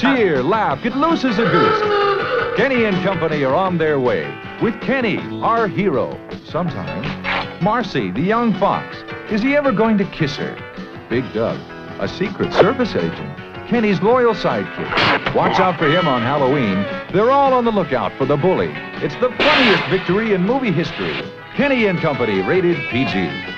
cheer, laugh, get loose as a goose. Kenny and Company are on their way with Kenny, our hero. Sometimes. Marcy, the young fox. Is he ever going to kiss her? Big Doug, a Secret Service agent. Kenny's loyal sidekick. Watch out for him on Halloween. They're all on the lookout for the bully. It's the funniest victory in movie history. Kenny and Company, rated PG.